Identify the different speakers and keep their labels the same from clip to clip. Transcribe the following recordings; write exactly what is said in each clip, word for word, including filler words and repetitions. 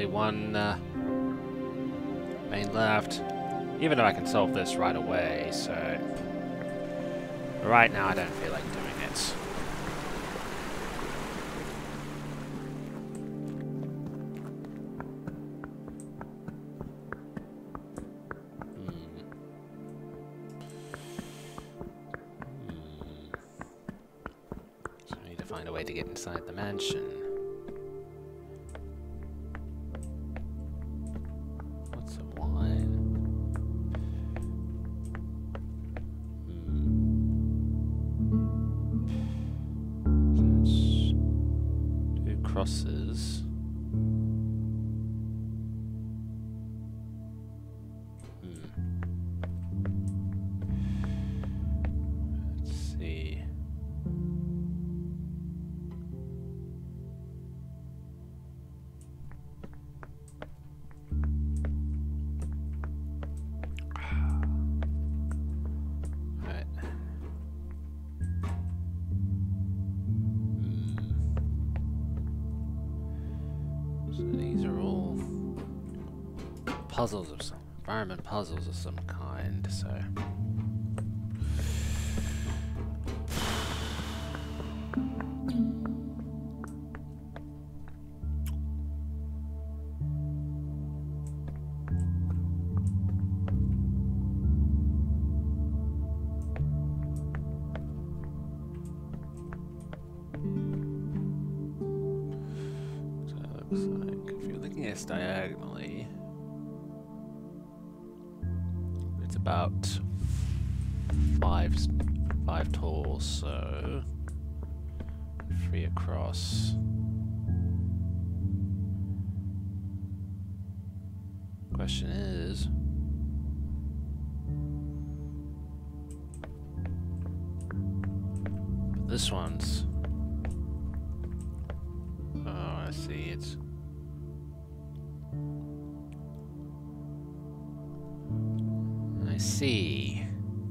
Speaker 1: only one uh, main left. Even though I can solve this right away, so... Right now I don't feel like doing it. Find a way to get inside the mansion. What's a wine? Hmm. So that's two crosses. Hmm. Let's see. Puzzles of some environment puzzles of some kind, so so it looks like if you're looking at this diagonally, about five, five tall, so three across. Question is, this one's. Oh, I see. It's. See.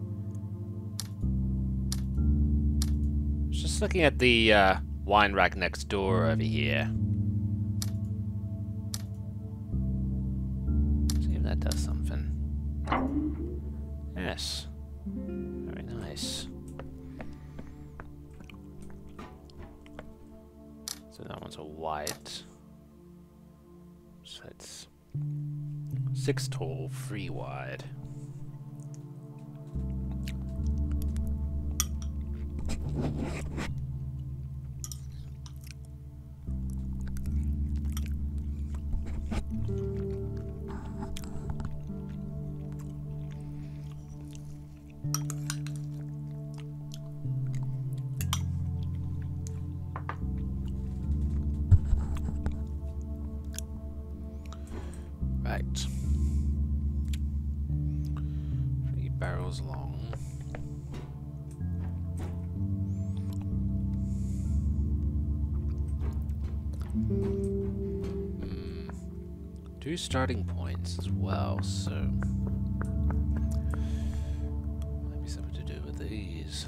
Speaker 1: Just looking at the uh, wine rack next door over here. See if that does something. Yes. Very nice. So that one's a white. So it's six tall, three wide. Right. Three barrels long. Mm. Two starting points as well, so might be something to do with these.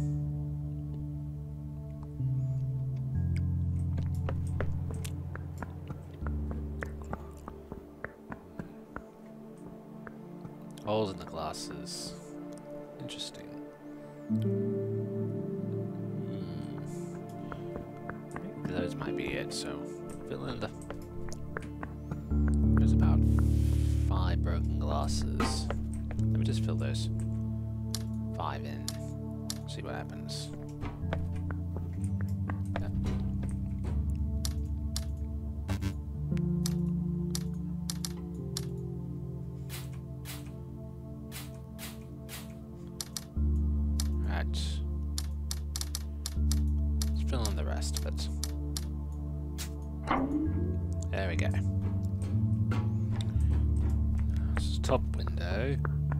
Speaker 1: Holes in the glasses. Interesting. Those might be it, so fill in the... There's about five broken glasses. Let me just fill those five in. See what happens. Yep. Right. Let's fill in the rest of it. There we go. This is top window.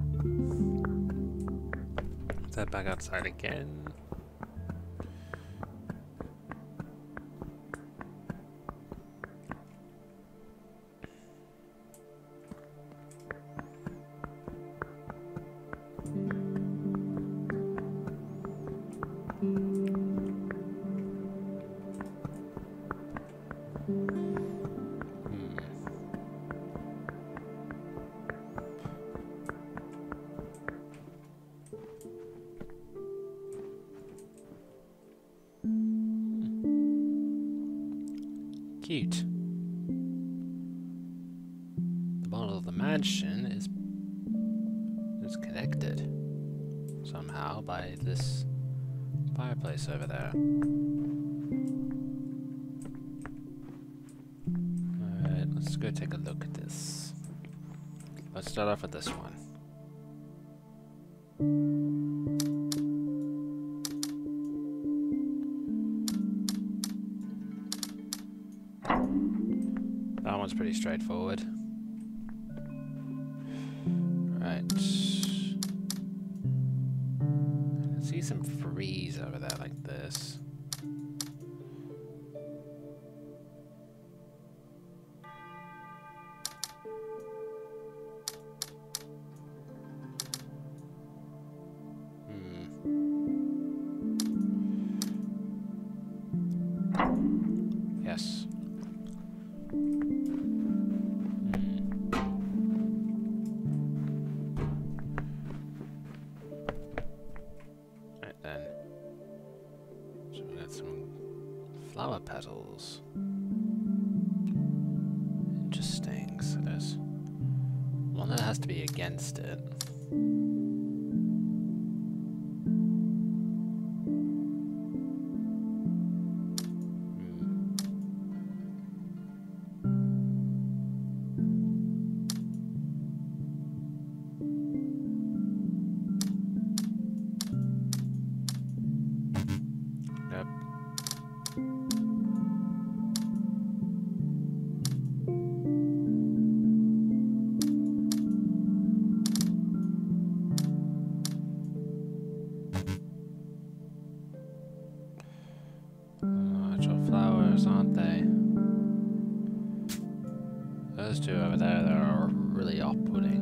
Speaker 1: Step back outside again. Cute. The model of the mansion is is connected somehow by this fireplace over there. Alright, let's go take a look at this. Let's start off with this one. That one's pretty straightforward. Right. I can see some frieze over there like this. Hmm. Yes. Flower petals. Interesting. So there's one that has to be against it. Yep. Aren't they? Those two over there, they are really off-putting.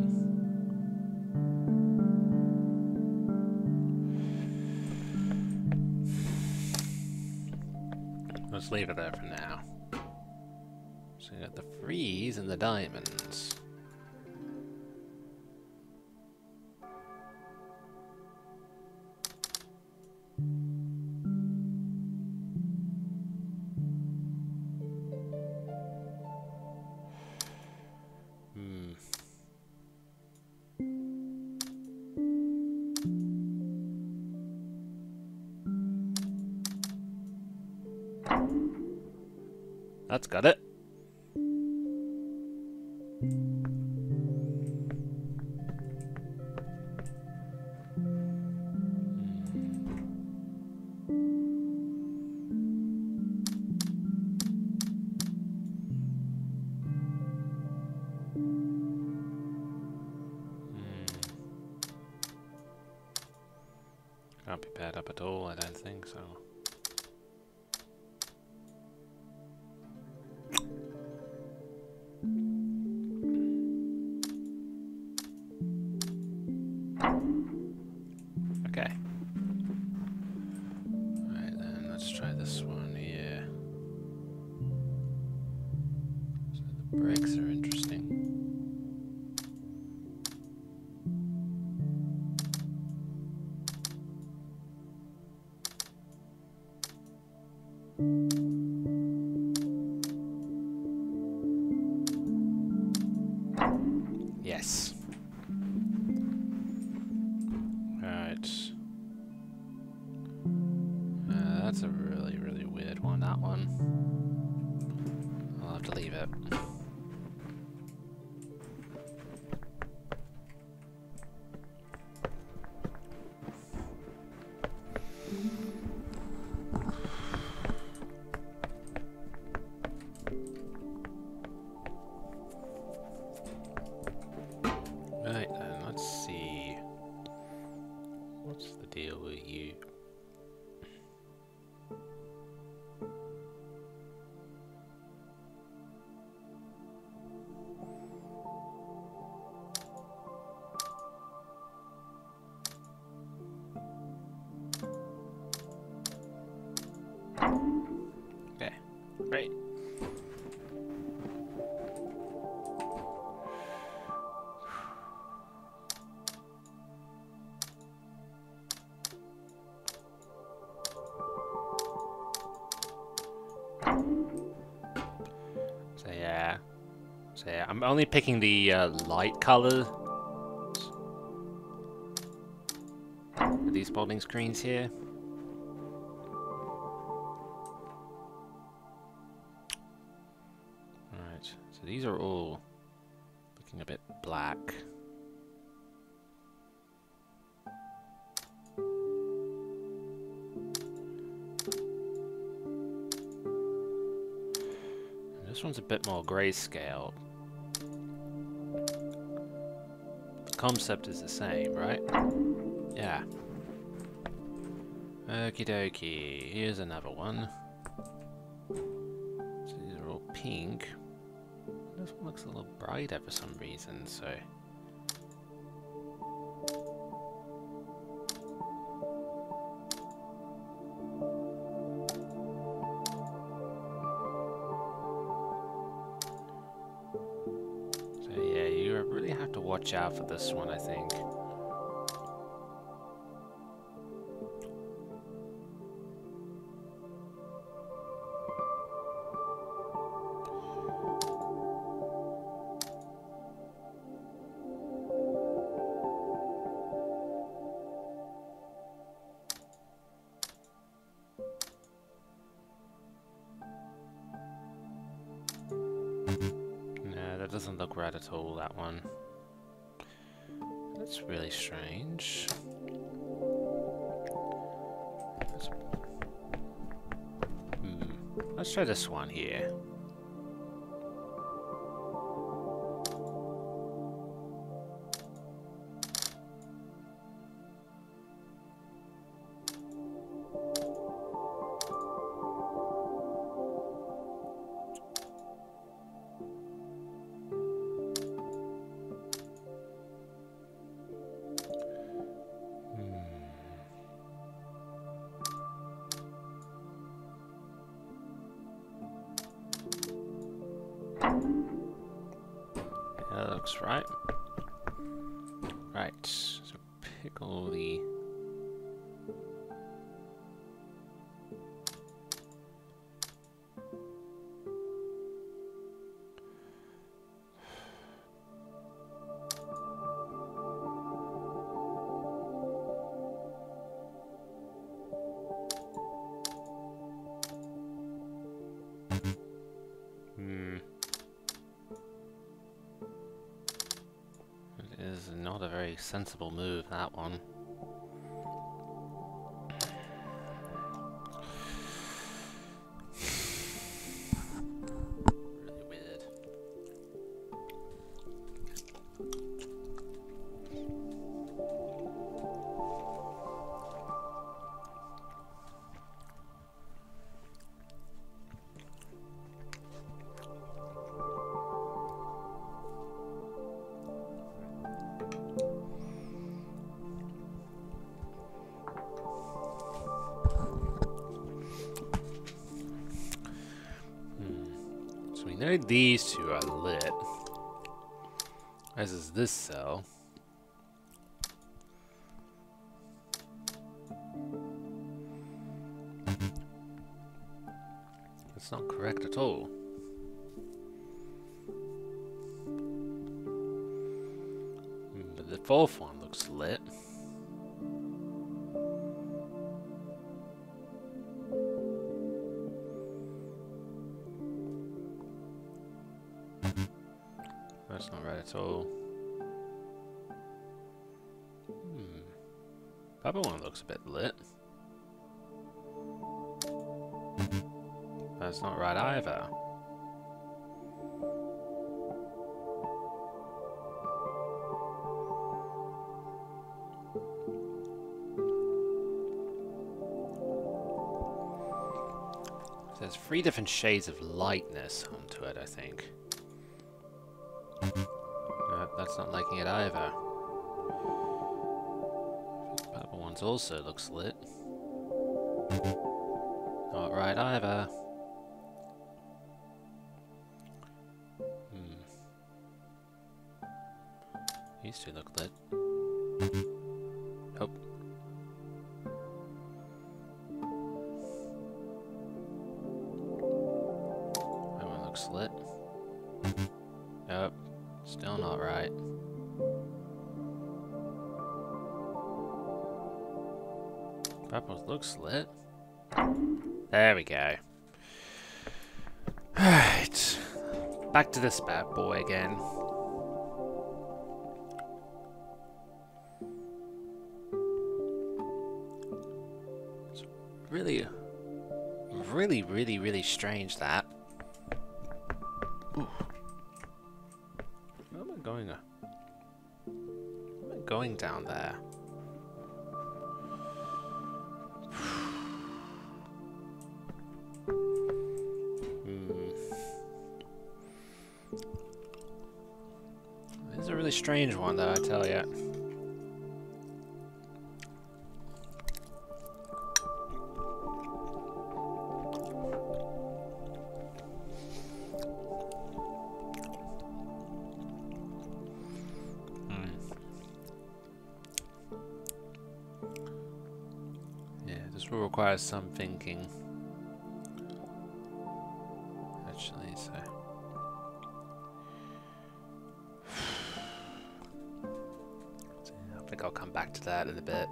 Speaker 1: Let's leave it there for now. So you got the frieze and the diamonds. That's got it. Can't be paired up at all, I don't think so. Okay. Alright then, let's try this one here. So the bricks are interesting. Yes. Right. Uh, that's a really, really weird one, that one. I'll have to leave it. Right then, let's see. What's the deal with you? Okay, great. So yeah, I'm only picking the uh, light color. These modding screens here. Alright, so these are all looking a bit black. And this one's a bit more grayscale. The concept is the same, right? Yeah. Okie dokie, here's another one. So these are all pink. This one looks a little brighter for some reason, so... So yeah, you really have to watch out for this one, I think. That doesn't look right at all, that one. That's really strange. Let's, hmm. Let's try this one here. That looks right. Right, so pick all the... Hmm. It is not a very sensible move, that one. Really weird. We know these two are lit, as is this cell. That's not correct at all. But the fourth one looks lit. That's not right at all. Hmm. The other one looks a bit lit. That's not right either. There's three different shades of lightness onto it, I think. No, that's not liking it either. The purple one's also looks lit. Not right either. Hmm. These two look lit. Oh. That one looks lit. Nope. Still not right. Purple looks lit. There we go. Alright. Back to this bad boy again. It's really, really, really, really strange that. Ooh. Where am I going? Where am I going down there? It's a really strange one, though, I tell ya. Hmm. Yeah, this will require some thinking. Actually, so. I think I'll come back to that in a bit.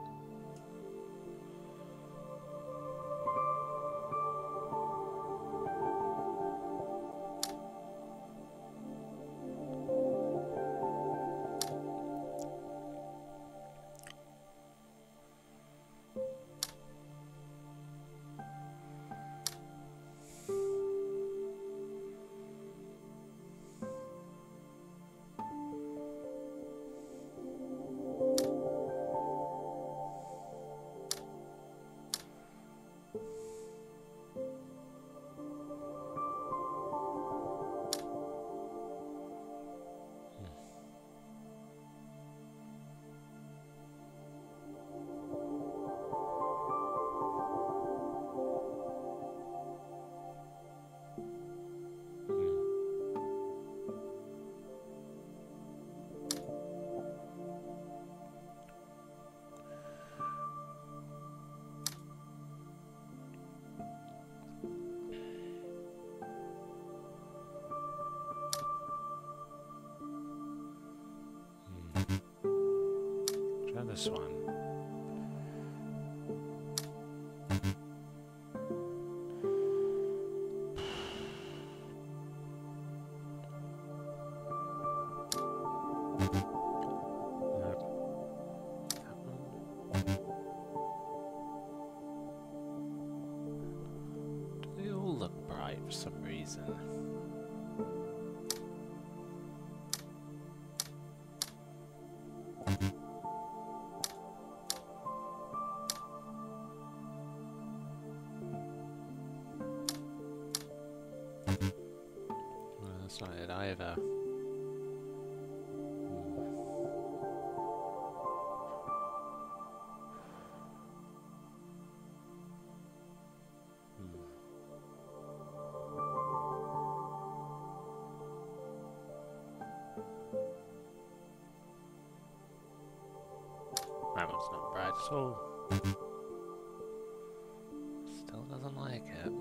Speaker 1: Try this one. They all look bright for some reason. Well, that's not it either. That one's not bright at all. Still doesn't like it.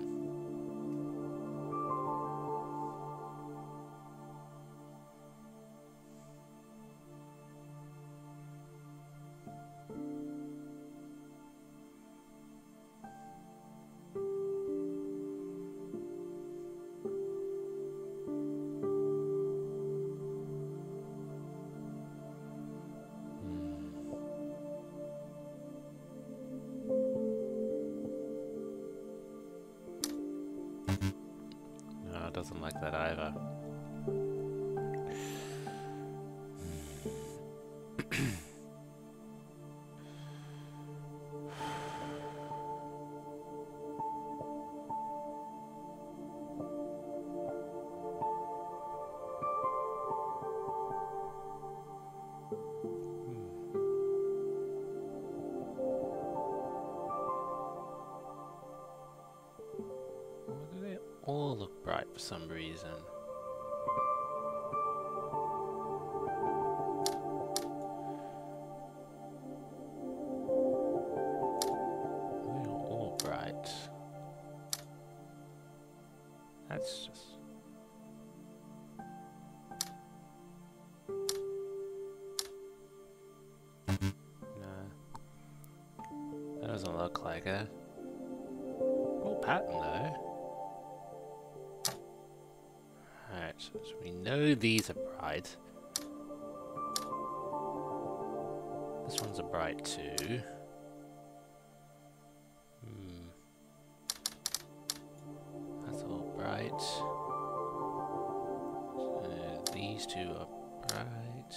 Speaker 1: No, it doesn't like that either. All look bright for some reason. They're all bright. That's just... like a cool pattern though. Alright, so, so we know these are bright. This one's a bright too. Hmm. That's all bright. So these two are bright.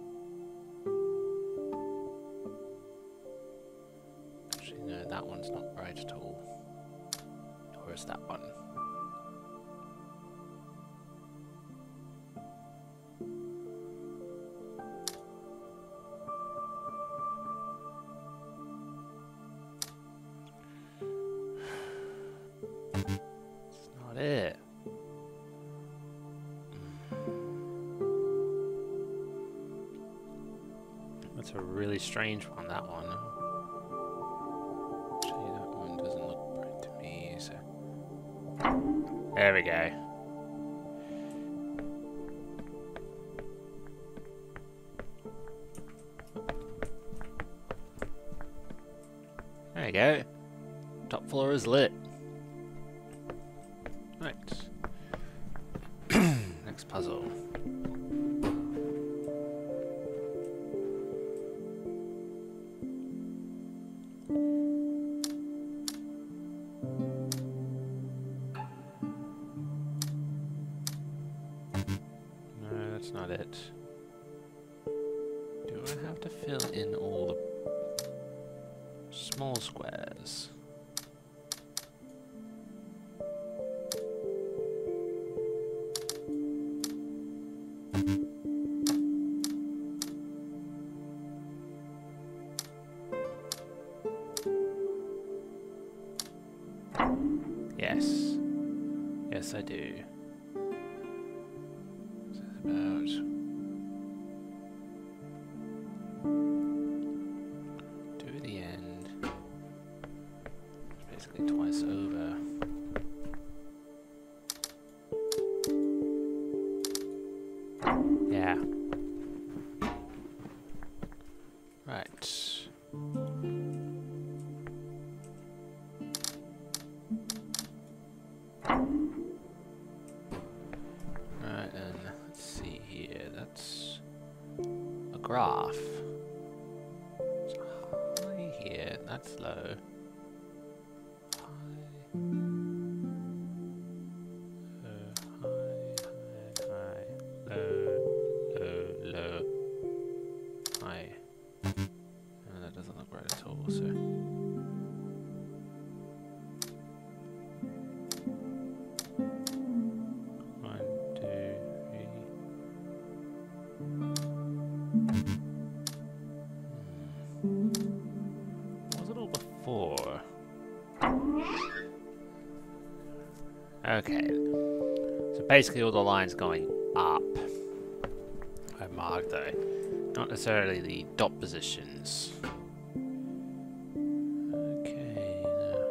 Speaker 1: Actually, no, that one's not bright at all. Or is that one? It's not it. That's a really strange one, that one. Actually, that one doesn't look bright to me, so... There we go. There you go. Top floor is lit. Right. Next puzzle. No, that's not it. Do I have to fill in all the small squares? Yes. Yes, I do. So it's about... to the end. It's basically twice over. Yeah. Right. Right, and let's see here. That's a graph. It's high here. That's low. High. Low. High. High. High. Low. Low. Low. High. And that doesn't look right at all. So. Okay, so basically all the lines going up I marked though, not necessarily the dot positions. Okay, now.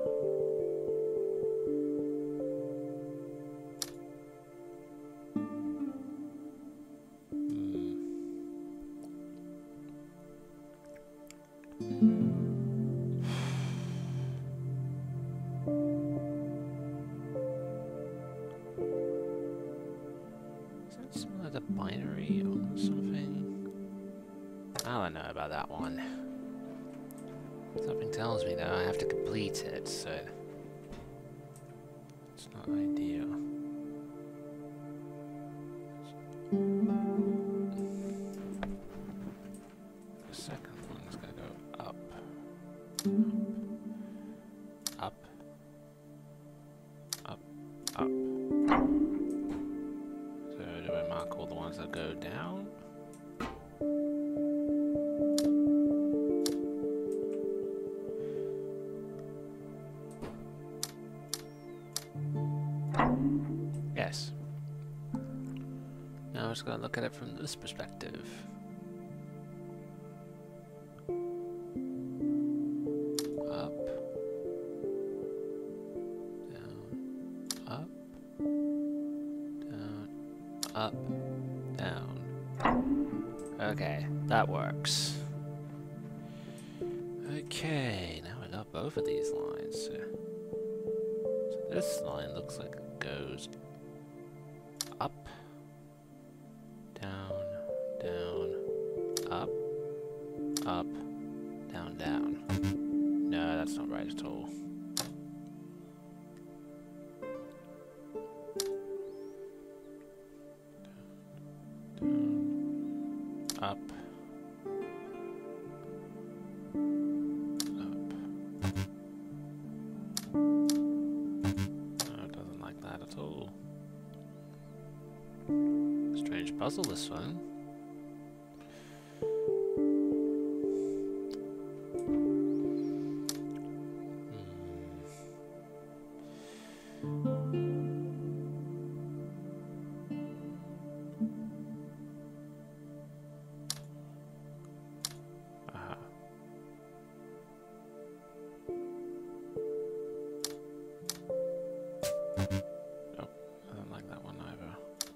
Speaker 1: Hmm. Similar to binary or something? I don't know about that one. Something tells me though I have to complete it, so it's not ideal. The second one's gonna go up. Up. Up. Up. Do I mark all the ones that go down? Yes. Now I'm just going to look at it from this perspective. Up. Down. Up. Up, down. Okay, that works. Okay, now we got both of these lines. So, so this line looks like it goes up, down, down, up, up, down, down. No, that's not right at all. Down, down, up. Puzzle this one. Uh-huh. Oh, I don't like that one either.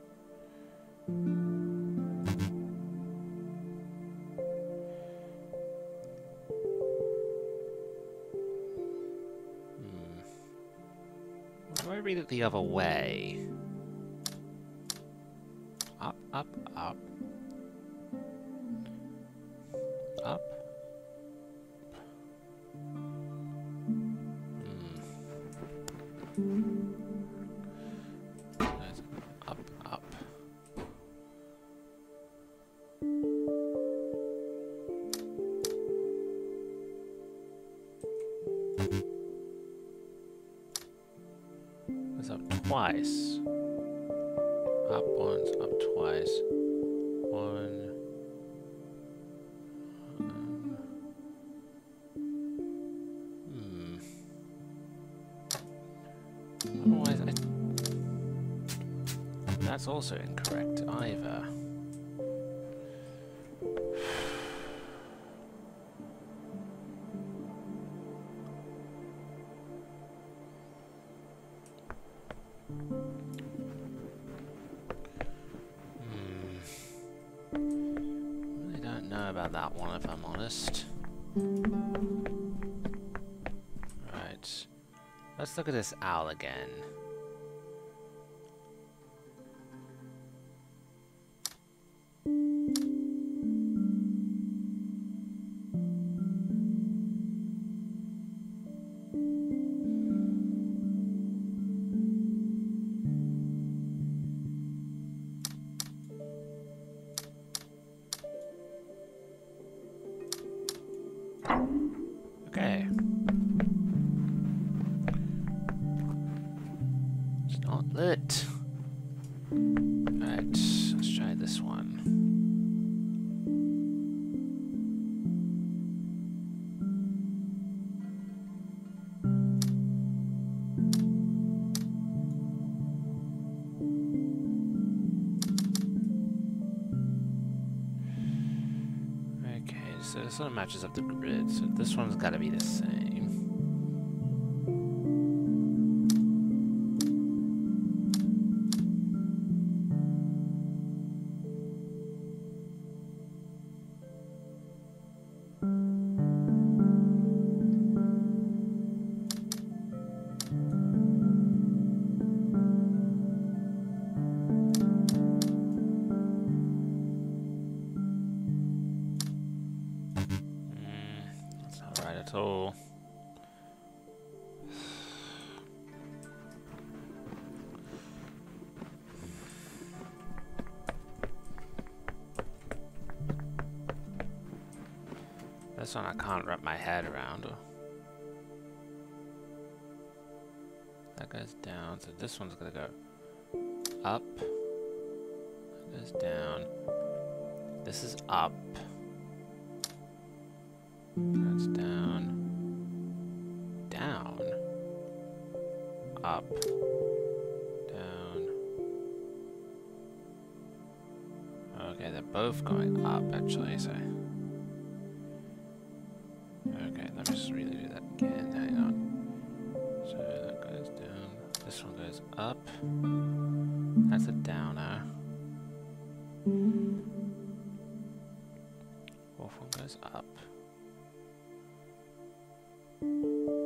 Speaker 1: Read it the other way. Up, up, up. Up. Hmm. Up, up. Twice. Up once, up twice. One. Um, hmm. Otherwise, I... that's also incorrect either. About that one, if I'm honest. Right. Let's look at this owl again. Okay. It's not lit. Right, let's try this one. So this one matches up the grid, so this one's got to be the same. So this one I can't wrap my head around. That goes down, so this one's gonna go up. That goes down. This is up. That's down, down, up, down. Okay, they're both going up actually, so. Okay, let me just really do that again, hang on. So that goes down, this one goes up, that's a downer. Fourth one goes up.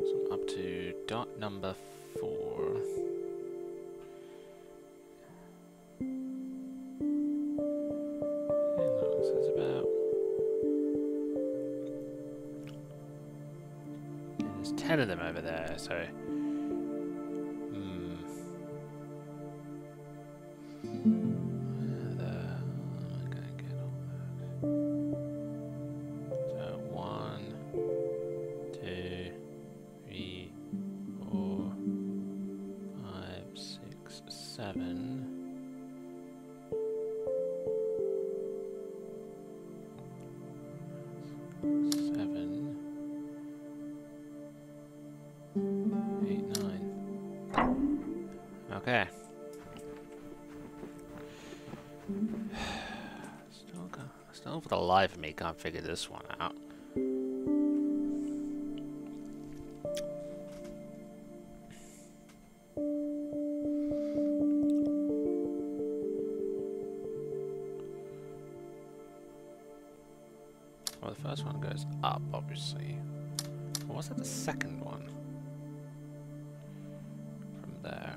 Speaker 1: So I'm up to dot number four. And this is about. And there's ten of them over there, so. Hmm. Where the hell am I gonna get all that? So one, two, three, four, five, six, seven. Seven, eight, nine. Okay. Still, got, still for the life of me can't figure this one out. Well, the first one goes up, obviously. Or was that the second one? From there.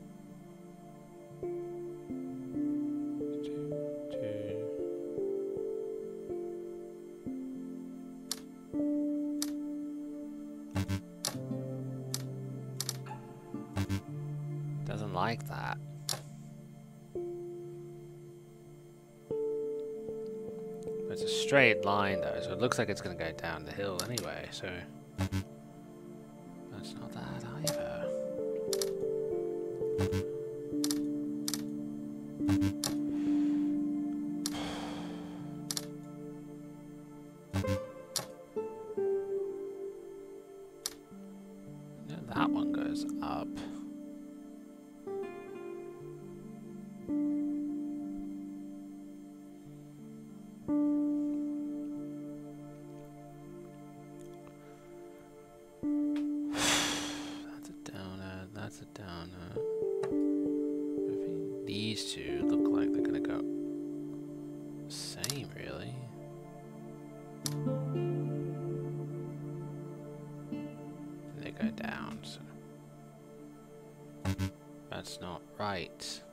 Speaker 1: Two, two. Doesn't like that. It's a straight line though, so it looks like it's going to go down the hill anyway, so that's not that either. Yeah, that one goes up. That's a downer. I think these two look like they're gonna go same, really. They go down, so that's not right.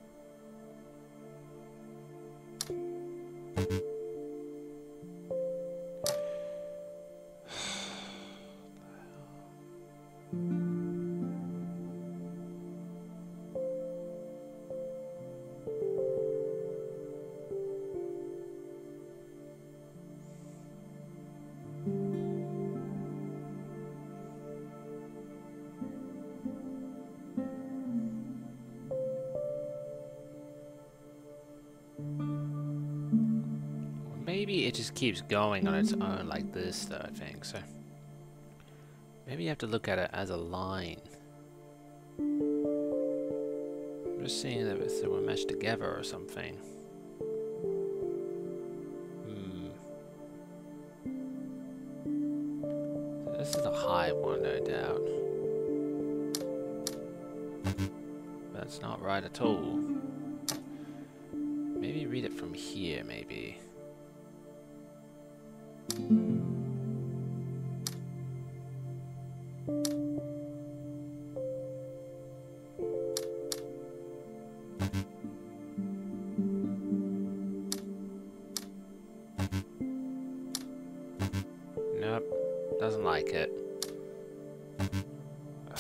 Speaker 1: Maybe it just keeps going on its own like this, though, I think, so maybe you have to look at it as a line. I'm just seeing if they were meshed together or something. Hmm. So this is the high one, no doubt. But it's not right at all. Maybe read it from here, maybe. Nope, doesn't like it. I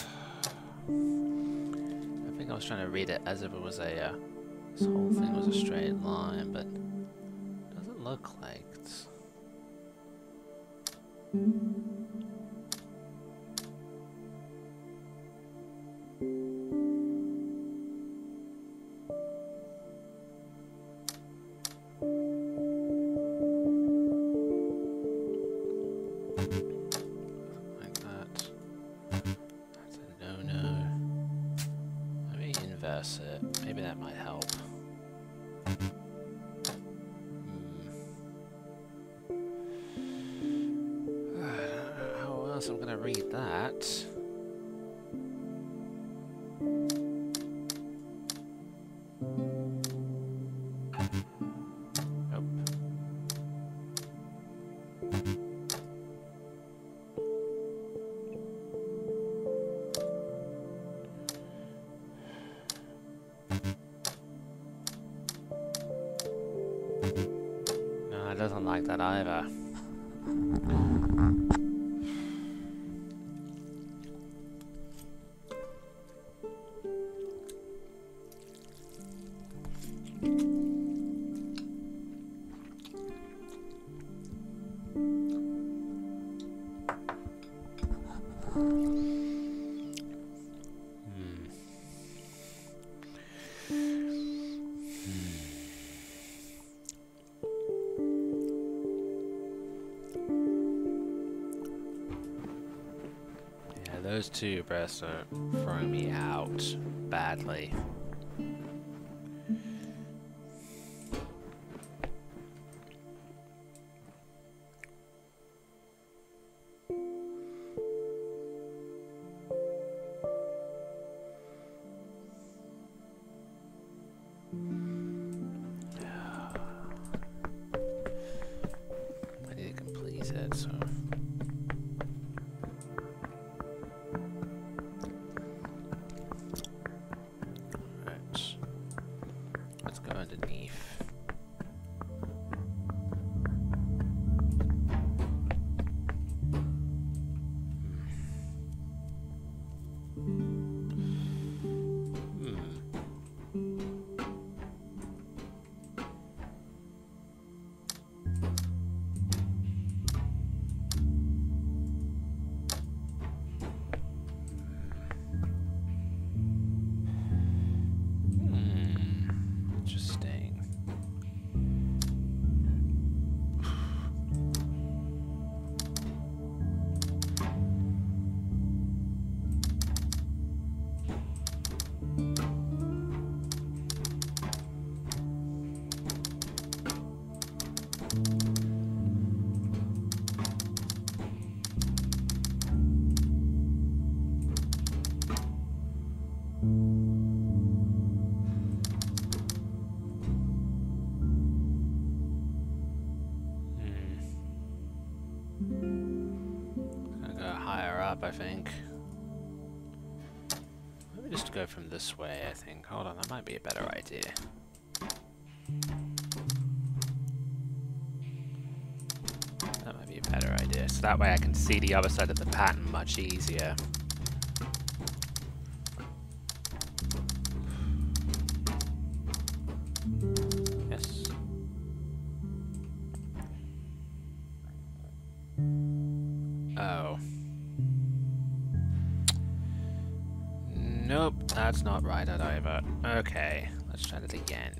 Speaker 1: think I was trying to read it as if it was a, uh, this whole thing was a straight line, but it doesn't look like it's... like that. That's a no-no. Let me inverse it. Maybe that might help. I'm gonna read that. Nope. like that either. Those two breasts are throwing me out badly. I need to complete it, so... I think. Let me just go from this way, I think. Hold on, that might be a better idea. That might be a better idea. So that way I can see the other side of the pattern much easier. Yes. Oh. Nope, that's not right either. Okay, let's try that again.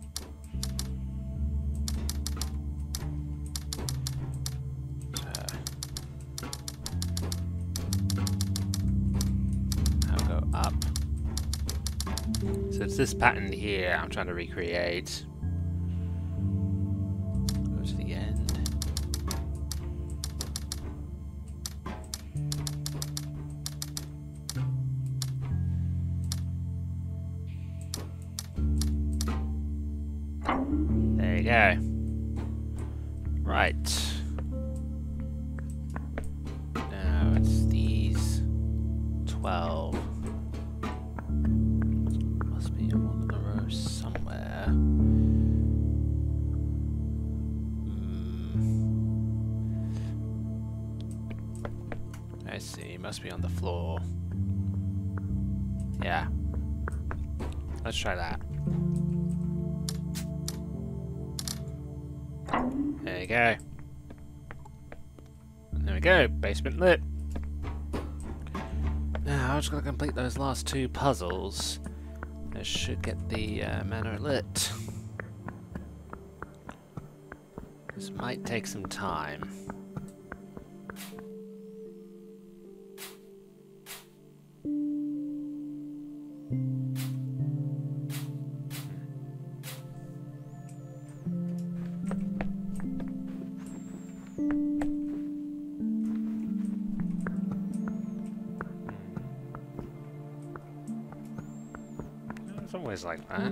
Speaker 1: So, I'll go up. So it's this pattern here I'm trying to recreate. Go to the end. There you go. Right. Now it's these twelve. Must be in one of the rows somewhere. Hmm. I see. Must be on the floor. Yeah. Let's try that. There you go. There we go, basement lit. Now I'm just gonna complete those last two puzzles. I should get the uh, manor lit. This might take some time. It's always like that.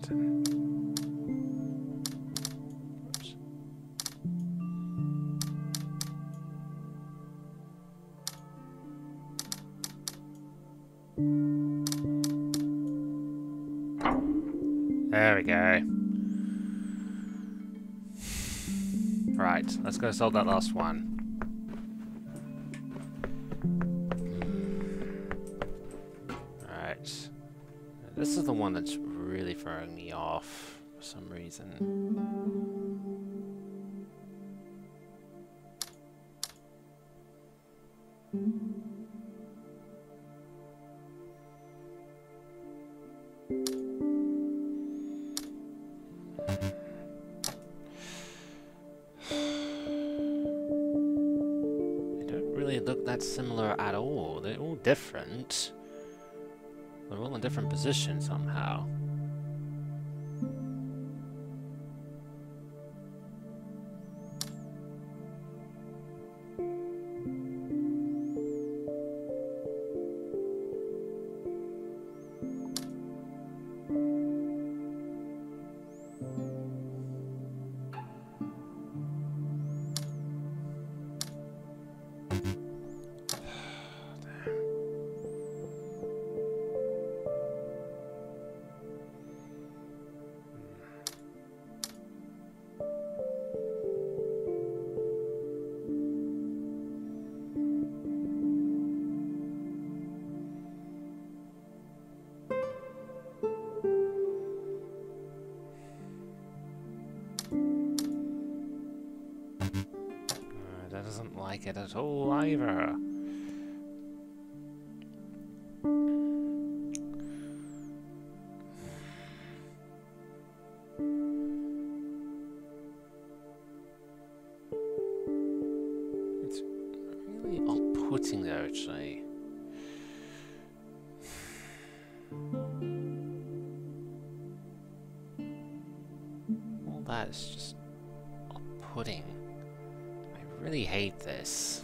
Speaker 1: button. Oops. There we go. Right, let's go solve that last one. Alright. This is the one that's really throwing me off for some reason. Look that similar at all. They're all different. They're all in different positions somehow. Doesn't like it at all either. It's really off-putting there, actually. All that is just off-putting. I really hate this.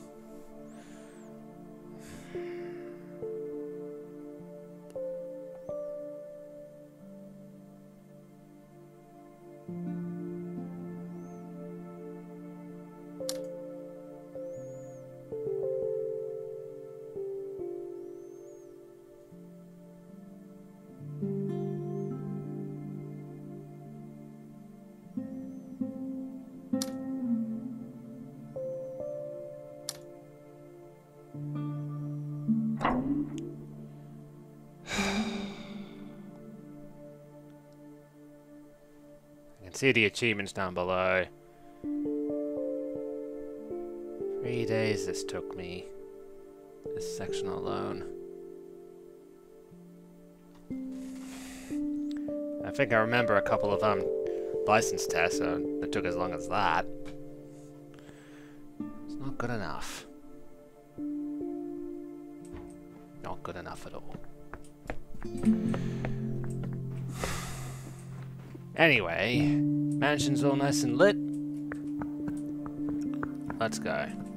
Speaker 1: See the achievements down below. Three days this took me. This section alone. I think I remember a couple of um license tests so that took as long as that. It's not good enough. Not good enough at all. Anyway, mansion's all nice and lit. Let's go.